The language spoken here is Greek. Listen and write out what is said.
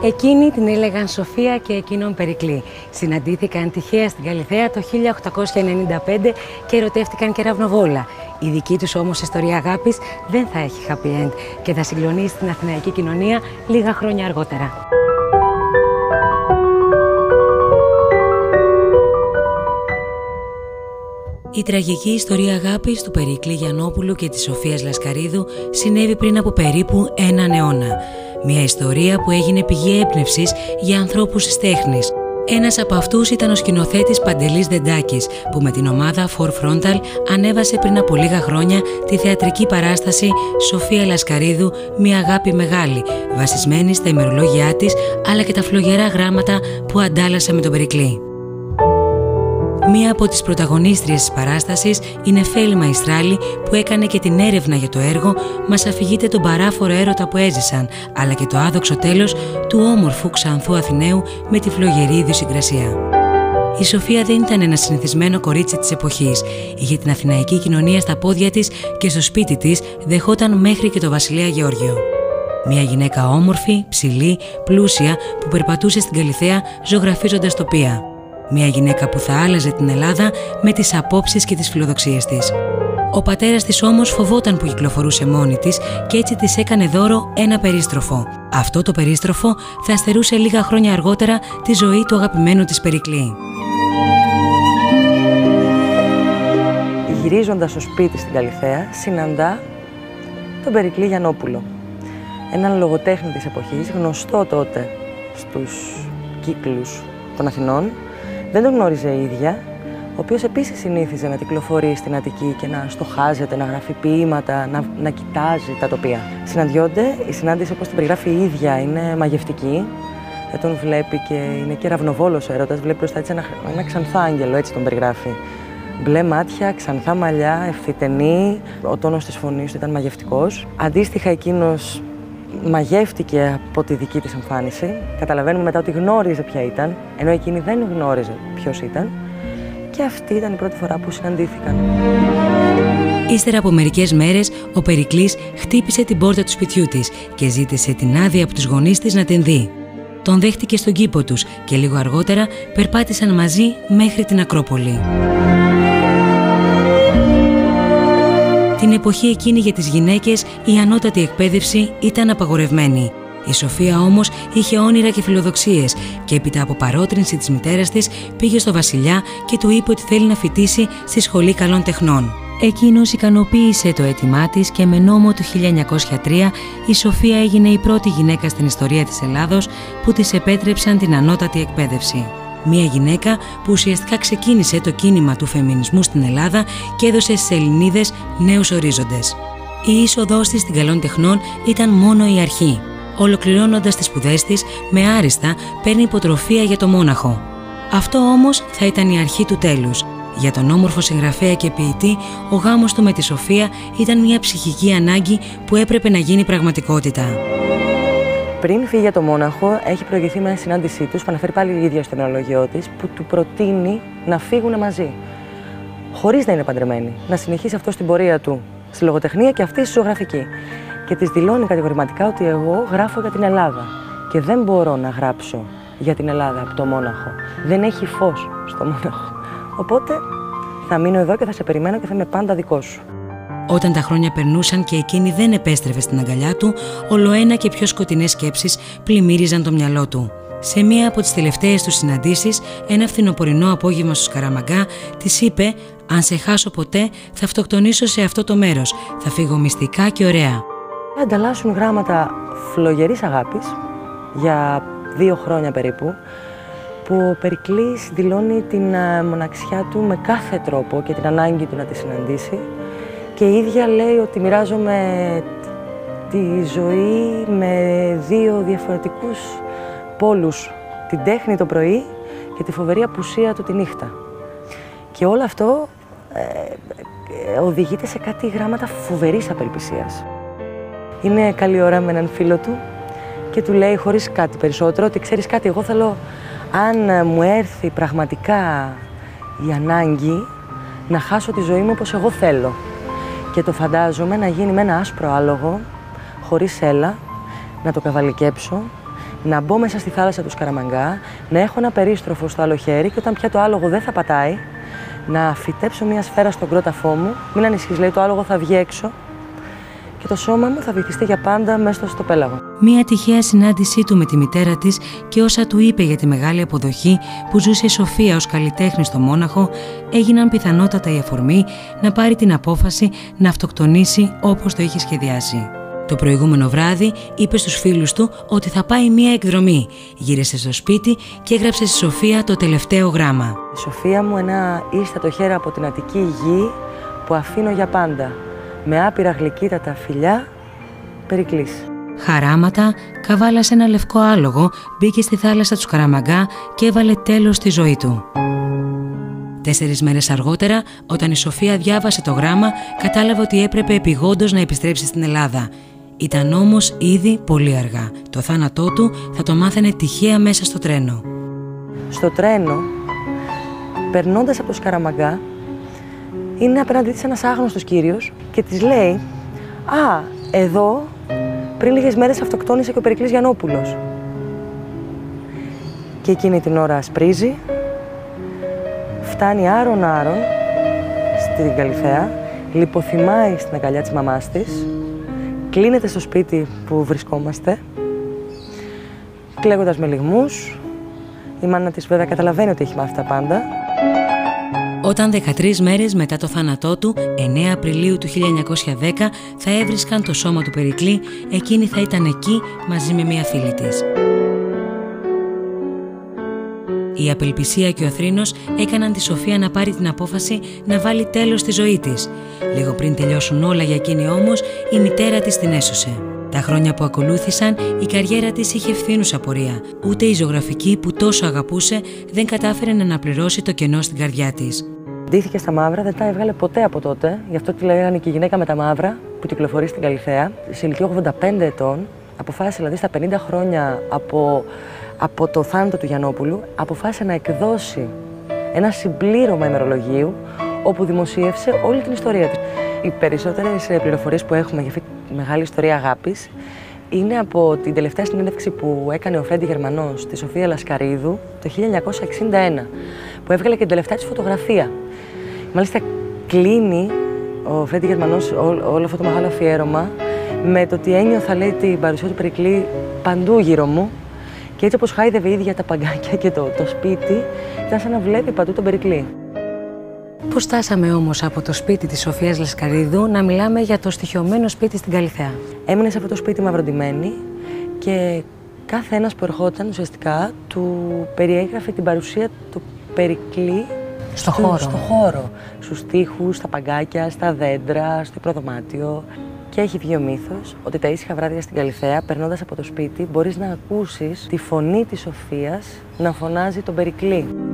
Εκείνοι την έλεγαν Σοφία και εκείνον Περικλή. Συναντήθηκαν τυχαία στην Καλιθέα το 1895 και ερωτεύτηκαν κεραυνοβόλα. Η δική τους όμως ιστορία αγάπης δεν θα έχει happy end και θα συγκλονίσει την αθηναϊκή κοινωνία λίγα χρόνια αργότερα. Η τραγική ιστορία αγάπης του Περικλή Γιαννόπουλου και της Σοφίας Λασκαρίδου συνέβη πριν από περίπου έναν αιώνα. Μια ιστορία που έγινε πηγή έμπνευσης για ανθρώπους της τέχνης. Ένας από αυτούς ήταν ο σκηνοθέτης Παντελής Δεντάκης, που με την ομάδα Four Frontal ανέβασε πριν από λίγα χρόνια τη θεατρική παράσταση Σοφία Λασκαρίδου «Μια αγάπη μεγάλη», βασισμένη στα ημερολόγια της αλλά και τα φλογερά γράμματα που αντάλλασε με τον Περικλή. Μία από τις πρωταγωνίστριες της παράστασης, η Νεφέλη Μαϊστράλη, που έκανε και την έρευνα για το έργο, μας αφηγείται τον παράφορο έρωτα που έζησαν, αλλά και το άδοξο τέλος του όμορφου ξανθού Αθηναίου με τη φλογερή ιδιοσυγκρασία. Η Σοφία δεν ήταν ένα συνηθισμένο κορίτσι της εποχής. Είχε την αθηναϊκή κοινωνία στα πόδια της και στο σπίτι της δεχόταν μέχρι και το βασιλέα Γεώργιο. Μια γυναίκα όμορφη, ψηλή, πλούσια, που περπατούσε στην Καλιθέα ζωγραφίζοντας τοπία. Μια γυναίκα που θα άλλαζε την Ελλάδα με τις απόψεις και τις φιλοδοξίες της. Ο πατέρας της όμως φοβόταν που κυκλοφορούσε μόνη της και έτσι της έκανε δώρο ένα περίστροφο. Αυτό το περίστροφο θα στερούσε λίγα χρόνια αργότερα τη ζωή του αγαπημένου της Περικλή. Γυρίζοντας στο σπίτι στην Καλιθέα, συναντά τον Περικλή Γιαννόπουλο. Έναν λογοτέχνη της εποχής, γνωστό τότε στους κύκλους των Αθηνών. Δεν τον γνώριζε η ίδια, ο οποίος επίσης συνήθιζε να κυκλοφορεί στην Αττική και να στοχάζεται, να γράφει ποίηματα, να κοιτάζει τα τοπία. Συναντιόνται, η συνάντηση όπως την περιγράφει η ίδια είναι μαγευτική. Δεν τον βλέπει και είναι κεραυνοβόλος έρωτας, βλέπει μπροστά της ένα ξανθό άγγελο, έτσι τον περιγράφει. Μπλε μάτια, ξανθά μαλλιά, ευθυτενή, ο τόνος της φωνής του ήταν μαγευτικός. Αντίστοιχα εκείνος μαγεύτηκε από τη δική της εμφάνιση. Καταλαβαίνουμε μετά ότι γνώριζε ποια ήταν, ενώ εκείνη δεν γνώριζε ποιος ήταν. Και αυτή ήταν η πρώτη φορά που συναντήθηκαν. Ύστερα από μερικές μέρες, ο Περικλής χτύπησε την πόρτα του σπιτιού της και ζήτησε την άδεια από τους γονείς της να την δει. Τον δέχτηκε στον κήπο τους και λίγο αργότερα περπάτησαν μαζί μέχρι την Ακρόπολη. Την εποχή εκείνη για τις γυναίκες η ανώτατη εκπαίδευση ήταν απαγορευμένη. Η Σοφία όμως είχε όνειρα και φιλοδοξίες και έπειτα από παρότρινση της μητέρας της πήγε στο βασιλιά και του είπε ότι θέλει να φοιτήσει στη Σχολή Καλών Τεχνών. Εκείνος ικανοποίησε το αίτημά της και με νόμο του 1903 η Σοφία έγινε η πρώτη γυναίκα στην ιστορία της Ελλάδος που της επέτρεψαν την ανώτατη εκπαίδευση. Μια γυναίκα που ουσιαστικά ξεκίνησε το κίνημα του φεμινισμού στην Ελλάδα και έδωσε στις Ελληνίδες νέους ορίζοντες. Η είσοδός της στην Καλών Τεχνών ήταν μόνο η αρχή. Ολοκληρώνοντας τις σπουδές της, με άριστα παίρνει υποτροφία για το μόναχο. Αυτό όμως θα ήταν η αρχή του τέλους. Για τον όμορφο συγγραφέα και ποιητή, ο γάμος του με τη Σοφία ήταν μια ψυχική ανάγκη που έπρεπε να γίνει πραγματικότητα. Πριν φύγει για το μόναχο, έχει προηγηθεί με μια συνάντησή τους, που αναφέρει πάλι η ίδια στο νεολογιό της, που του προτείνει να φύγουν μαζί. Χωρίς να είναι παντρεμένοι. Να συνεχίσει αυτό στην πορεία του στη λογοτεχνία και αυτή στη ζωγραφική. Και της δηλώνει κατηγορηματικά ότι εγώ γράφω για την Ελλάδα και δεν μπορώ να γράψω για την Ελλάδα από το μόναχο. Δεν έχει φως στο μόναχο. Οπότε θα μείνω εδώ και θα σε περιμένω και θα είμαι πάντα δικός σου. Όταν τα χρόνια περνούσαν και εκείνη δεν επέστρεφε στην αγκαλιά του, ολοένα και πιο σκοτεινές σκέψεις πλημμύριζαν το μυαλό του. Σε μία από τις τελευταίες του συναντήσεις, ένα φθινοπορεινό απόγευμα στο Σκαραμαγκά, της είπε: «Αν σε χάσω ποτέ, θα αυτοκτονήσω σε αυτό το μέρος. Θα φύγω μυστικά και ωραία». Ανταλλάσσουν γράμματα φλογερής αγάπης για 2 χρόνια περίπου, που ο Περικλής δηλώνει την μοναξιά του με κάθε τρόπο και την ανάγκη του να τη συναντήσει. Και η ίδια λέει ότι μοιράζομαι τη ζωή με 2 διαφορετικούς πόλους. Την τέχνη το πρωί και τη φοβερή απουσία του τη νύχτα. Και όλο αυτό οδηγείται σε κάτι γράμματα φοβερής απελπισίας. Είναι καλή ώρα με έναν φίλο του και του λέει χωρίς κάτι περισσότερο ότι ξέρεις κάτι, εγώ θέλω αν μου έρθει πραγματικά η ανάγκη να χάσω τη ζωή μου όπως εγώ θέλω. Και το φαντάζομαι να γίνει με ένα άσπρο άλογο, χωρίς σέλα, να το καβαλικέψω, να μπω μέσα στη θάλασσα του Σκαραμαγκά, να έχω ένα περίστροφο στο άλλο χέρι και όταν πια το άλογο δεν θα πατάει, να φυτέψω μια σφαίρα στον κρόταφό μου. Μην ανησυχείς, λέει, το άλογο θα βγει έξω και το σώμα μου θα βυθιστεί για πάντα μέσα στο πέλαγο. Μία τυχαία συνάντησή του με τη μητέρα της και όσα του είπε για τη μεγάλη αποδοχή που ζούσε η Σοφία ως καλλιτέχνη στο Μόναχο έγιναν πιθανότατα η αφορμή να πάρει την απόφαση να αυτοκτονήσει όπως το είχε σχεδιάσει. Το προηγούμενο βράδυ είπε στους φίλους του ότι θα πάει μία εκδρομή. Γύρισε στο σπίτι και έγραψε στη Σοφία το τελευταίο γράμμα. Σοφία μου, ένα ίστατο χέρι από την Αττική γη που αφήνω για πάντα. Με άπειρα γλυκύτατα φιλιά, Περικλής. Χαράματα, καβάλασε ένα λευκό άλογο, μπήκε στη θάλασσα του Σκαραμαγκά και έβαλε τέλος στη ζωή του. 4 μέρες αργότερα, όταν η Σοφία διάβασε το γράμμα, κατάλαβε ότι έπρεπε επειγόντως να επιστρέψει στην Ελλάδα. Ήταν όμως ήδη πολύ αργά. Το θάνατό του θα το μάθαινε τυχαία μέσα στο τρένο. Στο τρένο, περνώντας από το Σκαραμαγκά, είναι απέναντί της ένας άγνωστος κύριος και της λέει «Α, εδώ πριν λίγες μέρες αυτοκτόνησε και ο Περικλής Γιαννόπουλος». Και εκείνη την ώρα ασπρίζει, φτάνει άρον-άρον στην Καλιθέα, λιποθυμάει στην αγκαλιά της μαμάς της, κλείνεται στο σπίτι που βρισκόμαστε, κλαίγοντας με λυγμούς. Η μάνα της βέβαια καταλαβαίνει ότι έχει μάθει τα πάντα. Όταν 13 μέρες μετά το θάνατό του, 9 Απριλίου του 1910, θα έβρισκαν το σώμα του Περικλή, εκείνη θα ήταν εκεί μαζί με μία φίλη της. Η απελπισία και ο θρήνος έκαναν τη Σοφία να πάρει την απόφαση να βάλει τέλος στη ζωή της. Λίγο πριν τελειώσουν όλα για εκείνη όμως, η μητέρα της την έσωσε. Τα χρόνια που ακολούθησαν, η καριέρα της είχε ευθύνουσα πορεία. Ούτε η ζωγραφική που τόσο αγαπούσε δεν κατάφερε να αναπληρώσει το κενό στην καρδιά της. Ντύθηκε στα μαύρα, δεν τα έβγαλε ποτέ από τότε. Γι' αυτό τη λέγανε και η γυναίκα με τα μαύρα που κυκλοφορεί στην Καλιθέα. Σε ηλικία 85 ετών, αποφάσισε δηλαδή στα 50 χρόνια από το θάνατο του Γιαννόπουλου, αποφάσισε να εκδώσει ένα συμπλήρωμα ημερολογίου όπου δημοσίευσε όλη την ιστορία της. Οι περισσότερες πληροφορίες που έχουμε για αυτή τη μεγάλη ιστορία αγάπης είναι από την τελευταία συνέντευξη που έκανε ο Φρέντι Γερμανός στη Σοφία Λασκαρίδου το 1961, που έβγαλε και την τελευταία της φωτογραφία. Μάλιστα κλείνει ο Φρέντι Γερμανός όλο αυτό το μεγάλο αφιέρωμα με το ότι ένιωθα, λέει, την παρουσία του Περικλή παντού γύρω μου και έτσι όπως χάιδευε η ίδια τα παγκάκια και το σπίτι, ήταν σαν να βλέπει παντού τον Περικλή. Πώς στάσαμε όμως από το σπίτι της Σοφίας Λασκαρίδου να μιλάμε για το στοιχειωμένο σπίτι στην Καλιθέα? Έμεινε σε αυτό το σπίτι μαυροντημένη και κάθε ένας που ερχόταν ουσιαστικά του περιέγραφε την παρουσία του Περικλή στο χώρο. Στους τοίχους, στα παγκάκια, στα δέντρα, στο υπνοδωμάτιο. Και έχει βγει ο μύθος ότι τα ήσυχα βράδια στην Καλιθέα, περνώντας από το σπίτι, μπορείς να ακούσεις τη φωνή της Σοφίας να φωνάζει τον Περικλή.